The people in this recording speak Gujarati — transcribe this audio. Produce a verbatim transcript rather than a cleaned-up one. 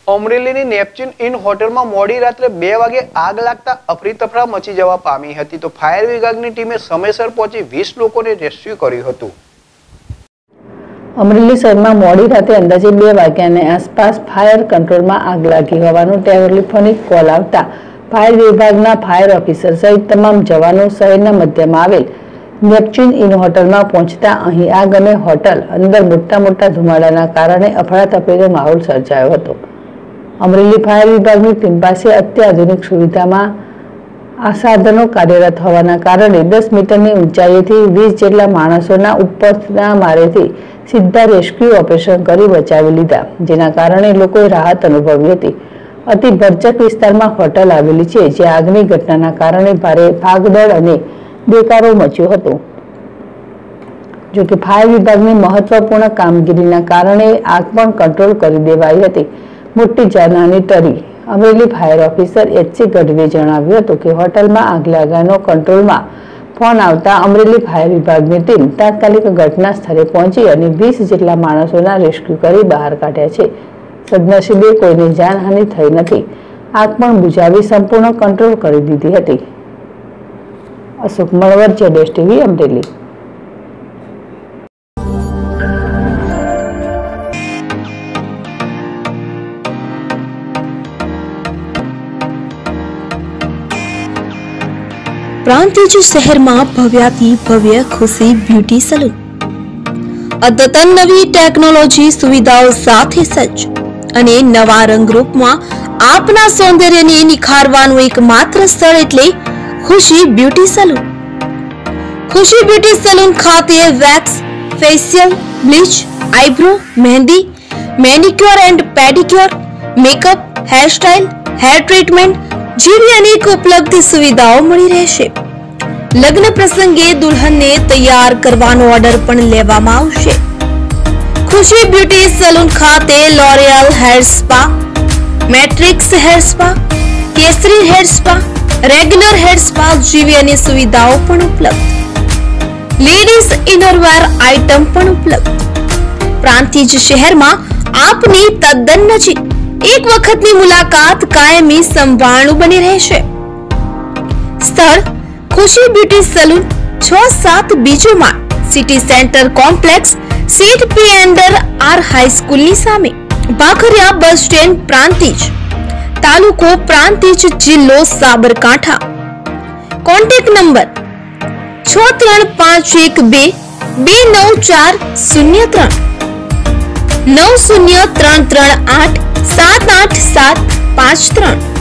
અમરેલીની નેપચ્યુન ઇન હોટલમાં મોડી રાત્રે બે વાગે આગ લાગતા અફરીતફરા મચી જવા પામી હતી તો ફાયર વિભાગની ટીમે સમયસર પહોંચી વીસ લોકોને રેસ્ક્યુ કર્યું હતું। અમરેલી શહેરમાં મોડી રાતે અંદાજે બે વાગ્યાની આસપાસ ફાયર કંટ્રોલમાં આગ લાગી હોવાનો ટેલિફોનિક કોલ આવતા ફાયર વિભાગના ફાયર ઓફિસર સહિત તમામ જવાનો શહેરના મધ્યમાં આવેલ નેપચ્યુન ઇન હોટલમાં પહોંચતા અહીં આગ અને હોટલ અંદર મોટા મોટા ધુમાડાના કારણે અફરાતફરીનો માહોલ સર્જાયો હતો। અમરેલી ફાયર વિભાગની ટીમ પાસે અત્યાધુનિક સુવિધામાં આ સાધનો કાર્યરત હોવાના કારણે દસ મીટરની ઊંચાઈથી વીસ જેટલા માણસોના ઉપરના મારેથી સીધા રેસ્ક્યુ ઓપરેશન કરી બચાવી લીધા, જેના કારણે લોકોએ રાહત અનુભવી હતી। અતિ ભરચક વિસ્તારમાં હોટલ આવેલી છે, જ્યાં આગની ઘટનાના કારણે ભારે ભાગદોડ અને દેકારો મચ્યો હતો। જો કે ફાયર વિભાગની મહત્વપૂર્ણ કામગીરીના કારણે આગ પણ કંટ્રોલ કરી દેવાઈ હતી। મોટી જાનહાની ટળી। અમરેલી ફાયર ઓફિસર એચસી ગઢવીએ જણાવ્યું હતું કે હોટલમાં આગ લાગવાનો કંટ્રોલમાં ફોન આવતા અમરેલી ફાયર વિભાગની ટીમ તાત્કાલિક ઘટના સ્થળે પહોંચી અને વીસ જેટલા માણસોના રેસ્ક્યુ કરી બહાર કાઢ્યા છે। સદનસીબે કોઈને જાનહાની થઈ નથી। આગ પણ બુઝાવી સંપૂર્ણ કંટ્રોલ કરી દીધી હતી। અશોક મળવર, જેડેશ ટીવી, અમરેલી। પ્રાંતિજ શહેરમાં ભવ્યાથી ભવ્ય ખુશી બ્યુટી સલૂન અદ્યતન નવી ટેકનોલોજી સુવિધાઓ સાથે સજ્જ અને નવા રંગરૂપમાં આપના સૌંદર્યને નિખારવાનું એકમાત્ર સ્થળ એટલે Khushi beauty salon. Khushi beauty salon ખાતે wax, facial, bleach, eyebrow, mehndi, manicure and pedicure, makeup, hairstyle, hair treatment જેવી અનેક ઉપલબ્ધ સુવિધાઓ મળી રહેશે। લગ્ન પ્રસંગે દુલ્હનને તૈયાર કરવાનો ઓર્ડર પણ લેવામાં આવશે। ખુશી બ્યુટી સલૂન ખાતે L'Oreal hair spa, Matrix hair spa, Kesari hair spa, regular hair spa જેવી અનેક સુવિધાઓ પણ ઉપલબ્ધ। લેડીઝ ઇનરવેર આઇટમ પણ ઉપલબ્ધ। પ્રાંતિજ શહેરમાં આપની તદ્દન નજીક એક વખતની મુલાકાત કાયમી સંભાળનું બની રહેશે। સ્થળ ખુશી બ્યુટી સલૂન, છ સાત બીજો માળ, સિટી સેન્ટર કોમ્પ્લેક્સ, સીટ પી એન્ડર આર હાઈસ્કૂલની સામે, ભાખરિયા બસ સ્ટેન્ડ, પ્રાંતિજ, તાલુકો પ્રાંતિજ, જિલ્લો સાબરકાંઠા। કોન્ટેક્ટ નંબર છ ત્રણ પાંચ એક બે બે નવ ચાર શૂન્ય ત્રણ, નવ શૂન્ય ત્રણ ત્રણ આઠ સાત આઠ સાત પાંચ ત્રણ।